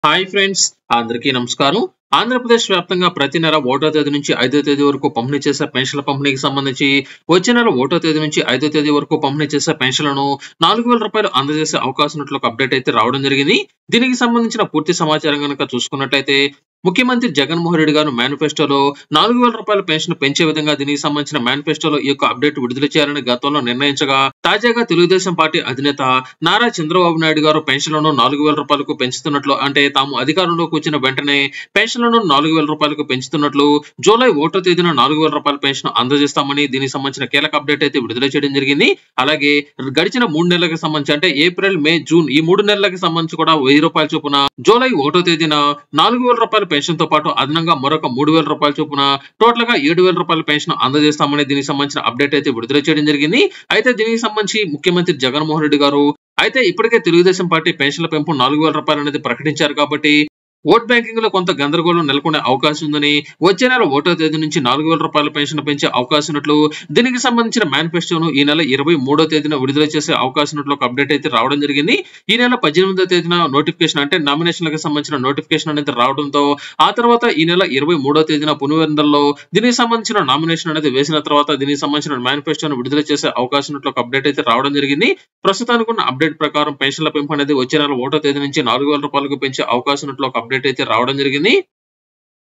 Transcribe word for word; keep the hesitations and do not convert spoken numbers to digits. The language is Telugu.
హాయ్ ఫ్రెండ్స్, అందరికీ నమస్కారం. ఆంధ్రప్రదేశ్ వ్యాప్తంగా ప్రతి నెల ఒకటో తేదీ నుంచి ఐదో తేదీ వరకు పంపిణీ చేసే పెన్షన్ల పంపిణీకి సంబంధించి వచ్చే నెల ఒకటో తేదీ నుంచి ఐదో తేదీ వరకు పంపిణీ చేసే పెన్షన్లను నాలుగు వేల రూపాయలు అందజేసే అవకాశం ఉన్నట్లు ఒక అప్డేట్ అయితే రావడం జరిగింది. దీనికి సంబంధించిన పూర్తి సమాచారం కనుక చూసుకున్నట్లయితే ముఖ్యమంత్రి జగన్మోహన్ రెడ్డి గారు మేనిఫెస్టోలో నాలుగు వేల రూపాయల పెన్షన్ పెంచే విధంగా దీనికి సంబంధించిన మేనిఫెస్టోలో ఈ యొక్క అప్డేట్ విడుదల చేయాలని గతంలో నిర్ణయించగా తాజాగా తెలుగుదేశం పార్టీ అధినేత నారా చంద్రబాబు నాయుడు గారు పెన్షన్లను నాలుగు వేల రూపాయలకు పెంచుతున్నట్లు, అంటే తాము అధికారంలోకి వచ్చిన వెంటనే పెన్షన్లను నాలుగు వేల రూపాయలకు పెంచుతున్నట్లు, జూలై ఒకటో తేదీన నాలుగు వేల రూపాయల పెన్షన్ అందజేస్తామని దీనికి సంబంధించిన కీలక అప్డేట్ అయితే విడుదల చేయడం జరిగింది. అలాగే గడిచిన మూడు నెలలకు సంబంధించి అంటే ఏప్రిల్, మే, జూన్ ఈ మూడు నెలలకు సంబంధించి కూడా వెయ్యి రూపాయల చొప్పున జూలై ఒకటో తేదీన నాలుగు వేల రూపాయల పెన్షన్ తో పాటు అదనంగా మరొక మూడు వేల రూపాయల చొప్పున టోటల్ గా ఏడు వేల రూపాయల పెన్షన్ అందజేస్తామని దీనికి సంబంధించిన అప్డేట్ అయితే విడుదల చేయడం జరిగింది. అయితే దీనికి సంబంధించి ముఖ్యమంత్రి జగన్మోహన్ రెడ్డి గారు అయితే ఇప్పటికే తెలుగుదేశం పార్టీ పెన్షన్ల పెంపు నాలుగు వేల రూపాయలు అనేది ప్రకటించారు కాబట్టి ఓట్ బ్యాంకింగ్ లో కొంత గందరగోళం నెలకొనే అవకాశం ఉందని, వచ్చే నెల ఒకటో తేదీ నుంచి నాలుగు వేల రూపాయల పెన్షన్ పెంచే అవకాశం ఉన్నట్లు దీనికి సంబంధించిన మేనిఫెస్టోను ఈ నెల ఇరవై మూడో తేదీన విడుదల చేసే అవకాశం ఉన్నట్లు ఒక అప్డేట్ అయితే రావడం జరిగింది. ఈ నెల పద్దెనిమిదో తేదీన నోటిఫికేషన్ అంటే నామినేషన్లకు సంబంధించిన నోటిఫికేషన్ అనేది రావడంతో ఆ తర్వాత ఈ నెల ఇరవై మూడో తేదీన పులివెందులలో దీనికి సంబంధించిన నామినేషన్ అనేది వేసిన తర్వాత దీనికి సంబంధించిన మేనిఫెస్టోను విడుదల చేసే అవకాశం ఉన్నట్లు ఒక అప్డేట్ అయితే రావడం జరిగింది. ప్రస్తుతానికి ఉన్న అప్డేట్ ప్రకారం పెన్షన్ల పెంపు అనేది వచ్చే నెల ఒకటో తేదీ నుంచి నాలుగు వేల రూపాయలకు పెంచే అవకాశం ఉన్నట్లు ఒక అప్డేట్ అయితే రావడం జరిగింది.